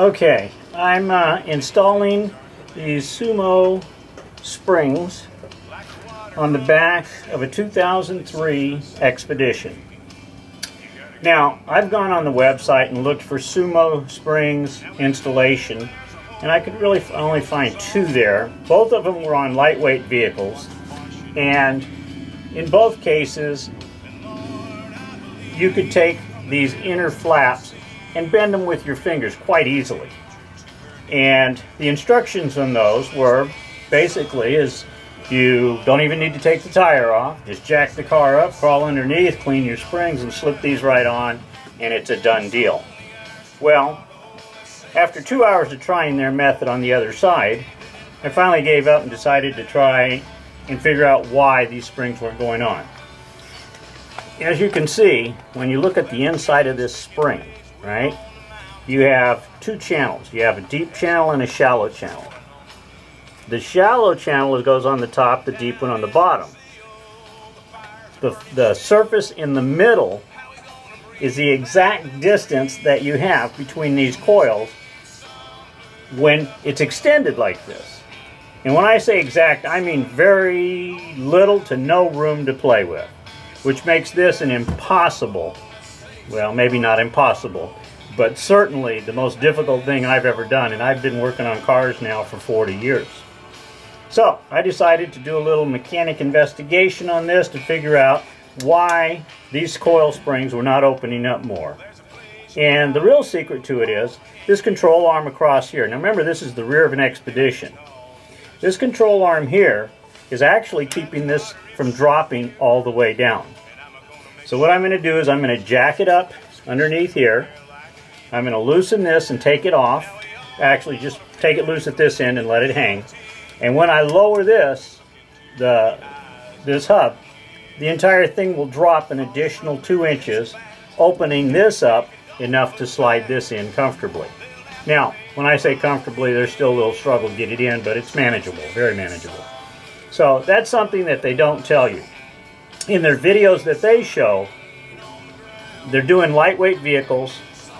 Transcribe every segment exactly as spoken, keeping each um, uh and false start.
Okay, I'm uh, installing these Sumo springs on the back of a two thousand three Expedition. Now, I've gone on the website and looked for Sumo Springs Instillation, and I could really only find two there. Both of them were on lightweight vehicles, and in both cases, you could take these inner flaps and bend them with your fingers quite easily. And the instructions on those were basically is you don't even need to take the tire off, just jack the car up, crawl underneath, clean your springs, and slip these right on, and it's a done deal. Well, after two hours of trying their method on the other side, I finally gave up and decided to try and figure out why these springs weren't going on. As you can see, when you look at the inside of this spring, right, you have two channels. You have a deep channel and a shallow channel. The shallow channel goes on the top, the deep one on the bottom. The, the surface in the middle is the exact distance that you have between these coils when it's extended like this. And when I say exact, I mean very little to no room to play with, which makes this an impossible, well, maybe not impossible, but certainly the most difficult thing I've ever done, and I've been working on cars now for forty years. So I decided to do a little mechanic investigation on this to figure out why these coil springs were not opening up more. And the real secret to it is this control arm across here. Now remember, this is the rear of an Expedition. This control arm here is actually keeping this from dropping all the way down. So what I'm going to do is I'm going to jack it up underneath here. I'm going to loosen this and take it off. Actually, just take it loose at this end and let it hang. And when I lower this, the this hub, the entire thing will drop an additional two inches, opening this up enough to slide this in comfortably. Now, when I say comfortably, there's still a little struggle to get it in, but it's manageable, very manageable. So that's something that they don't tell you. In their videos that they show, they're doing lightweight vehicles.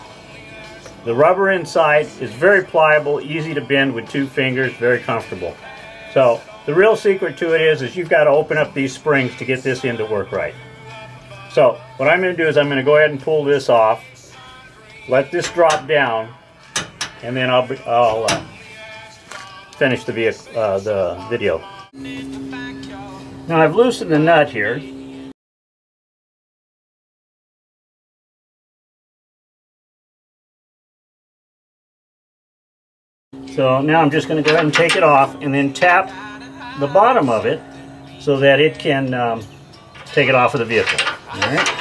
The rubber inside is very pliable, easy to bend with two fingers, very comfortable. So the real secret to it is, is you've got to open up these springs to get this in to work right. So what I'm going to do is I'm going to go ahead and pull this off, let this drop down, and then I'll, I'll uh, finish the, vehicle, uh, the video. Now I've loosened the nut here. So now I'm just going to go ahead and take it off and then tap the bottom of it so that it can um, take it off of the vehicle. All right.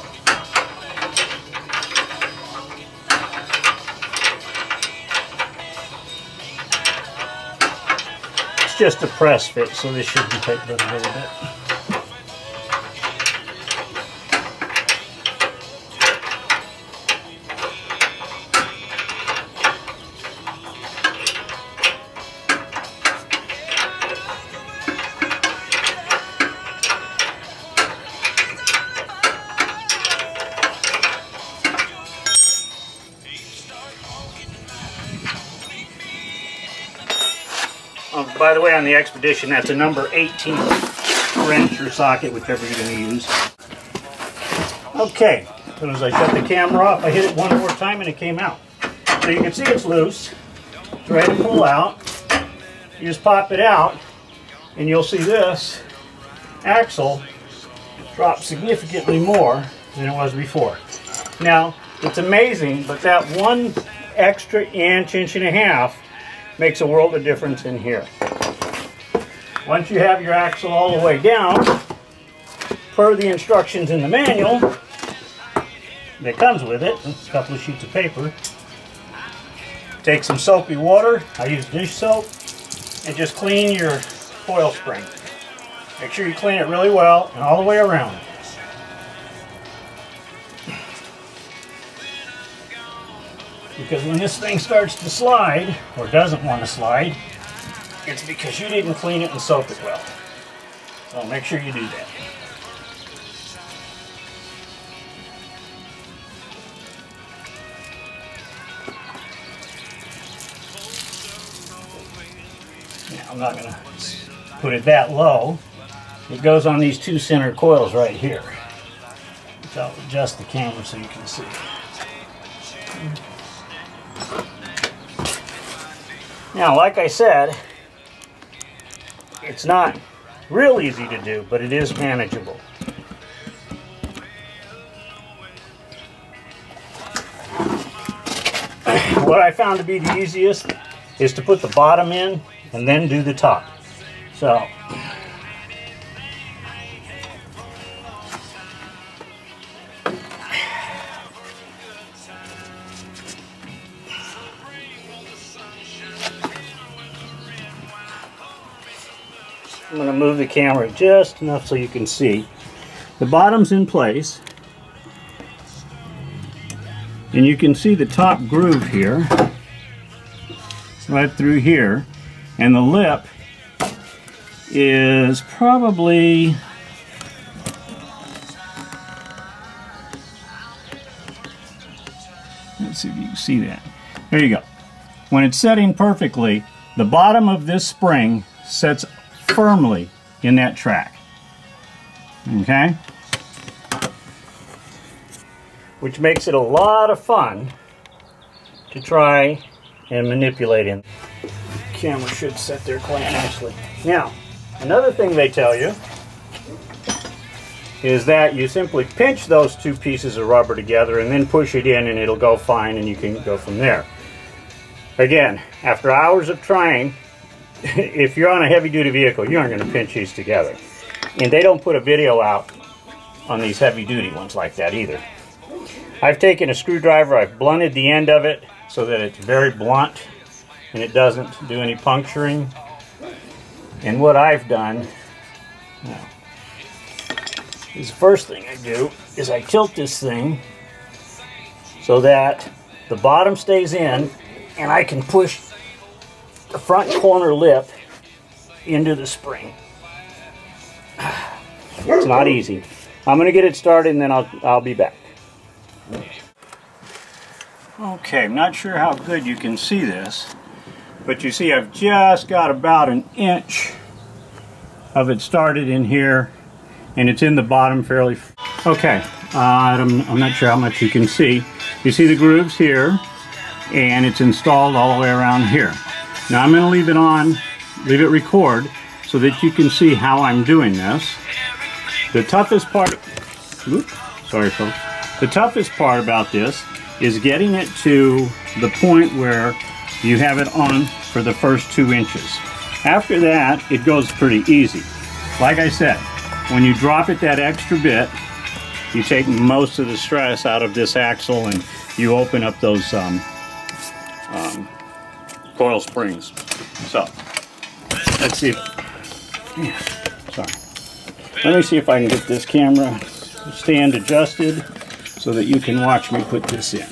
It's just a press fit, so this shouldn't take but a little bit. Oh, by the way, on the Expedition, that's a number eighteen wrench or socket, whichever you're going to use. Okay, as soon as I shut the camera off, I hit it one more time and it came out. So you can see it's loose. It's ready to pull out. You just pop it out, and you'll see this axle drop significantly more than it was before. Now, it's amazing, but that one extra inch, inch and a half makes a world of difference in here. Once you have your axle all the way down, per the instructions in the manual that comes with it, a couple of sheets of paper, take some soapy water, I use dish soap, and just clean your coil spring. Make sure you clean it really well and all the way around. Because when this thing starts to slide, or doesn't want to slide, it's because you didn't clean it and soak it well. So make sure you do that. I'm not going to put it that low. It goes on these two center coils right here. So I'll adjust the camera so you can see. Now, like I said, it's not real easy to do, but it is manageable. What I found to be the easiest is to put the bottom in and then do the top. So, I'm going to move the camera just enough so you can see. The bottom's in place. And you can see the top groove here, right through here. And the lip is probably, let's see if you can see that. There you go. When it's setting perfectly, the bottom of this spring sets firmly in that track. Okay? Which makes it a lot of fun to try and manipulate in. The camera should set there quite nicely. Now, another thing they tell you is that you simply pinch those two pieces of rubber together and then push it in and it'll go fine and you can go from there. Again, after hours of trying, if you're on a heavy-duty vehicle, you aren't going to pinch these together. And they don't put a video out on these heavy-duty ones like that either. I've taken a screwdriver, I've blunted the end of it so that it's very blunt and it doesn't do any puncturing. And what I've done now, is the first thing I do is I tilt this thing so that the bottom stays in and I can push the front corner lip into the spring. It's not easy. I'm going to get it started and then I'll, I'll be back. Okay, I'm not sure how good you can see this, but you see I've just got about an inch of it started in here, and it's in the bottom fairly. Okay, uh, I'm, I'm not sure how much you can see. You see the grooves here, and it's installed all the way around here. Now I'm going to leave it on, leave it record, so that you can see how I'm doing this. The toughest part, oops, sorry folks. The toughest part about this is getting it to the point where you have it on for the first two inches. After that, it goes pretty easy. Like I said, when you drop it that extra bit, you take most of the stress out of this axle and you open up those um, um, coil springs. So, let's see. If, yeah, sorry. Let me see if I can get this camera stand adjusted so that you can watch me put this in.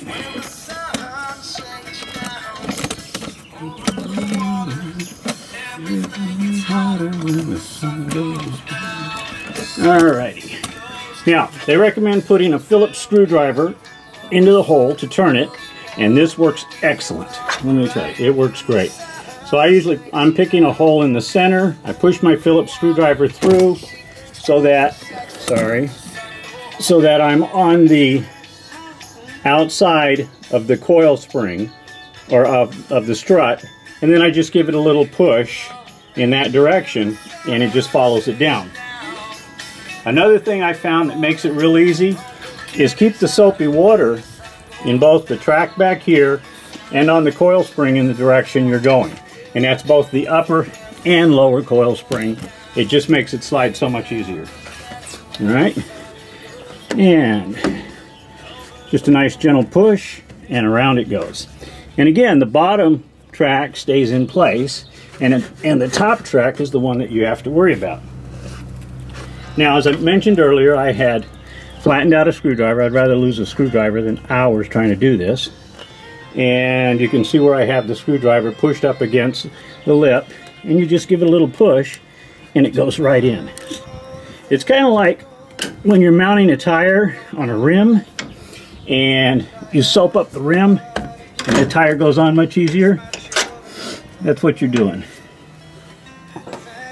Alrighty. Now, they recommend putting a Phillips screwdriver into the hole to turn it, and this works excellent. Let me tell you, it works great. So I usually, I'm picking a hole in the center. I push my Phillips screwdriver through so that, sorry, so that I'm on the outside of the coil spring, or of, of the strut, and then I just give it a little push in that direction, and it just follows it down. Another thing I found that makes it real easy is keep the soapy water in both the track back here and on the coil spring in the direction you're going. And that's both the upper and lower coil spring. It just makes it slide so much easier. All right? And just a nice gentle push, and around it goes. And again, the bottom track stays in place, and, it, and the top track is the one that you have to worry about. Now, as I mentioned earlier, I had flattened out a screwdriver. I'd rather lose a screwdriver than hours trying to do this. And you can see where I have the screwdriver pushed up against the lip, and you just give it a little push, and it goes right in. It's kind of like when you're mounting a tire on a rim and you soap up the rim and the tire goes on much easier. That's what you're doing.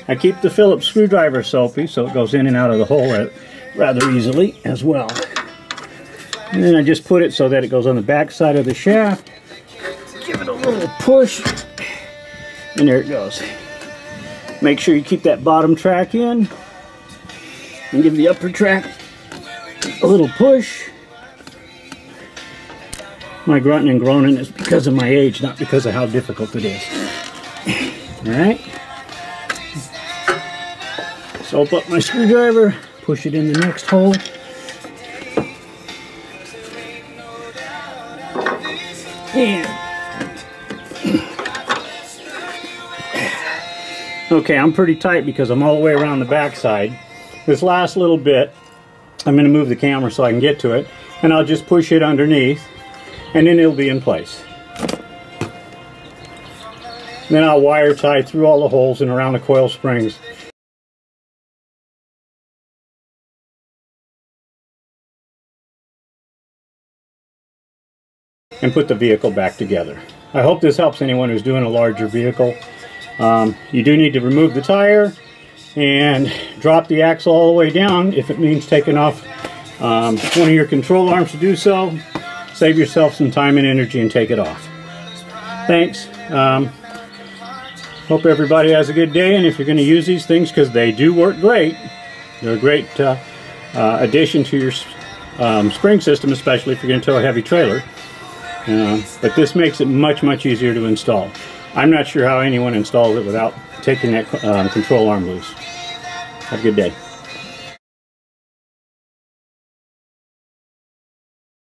I keep the Phillips screwdriver soapy so it goes in and out of the hole rather easily as well. And then I just put it so that it goes on the back side of the shaft. Give it a little push, and there it goes. Make sure you keep that bottom track in, and give the upper track a little push. My grunting and groaning is because of my age, not because of how difficult it is. Alright. Soap up my screwdriver, push it in the next hole. And okay, I'm pretty tight because I'm all the way around the back side. This last little bit, I'm going to move the camera so I can get to it, and I'll just push it underneath, and then it'll be in place. Then I'll wire tie through all the holes and around the coil springs. And put the vehicle back together. I hope this helps anyone who's doing a larger vehicle. Um, you do need to remove the tire and drop the axle all the way down if it means taking off um, one of your control arms to do so. Save yourself some time and energy and take it off. Thanks. Um, hope everybody has a good day, and if you're going to use these things, because they do work great, they're a great uh, uh, addition to your um, spring system, especially if you're going to tow a heavy trailer. Uh, but this makes it much, much easier to install. I'm not sure how anyone installs it without taking that um, control arm loose. Have a good day.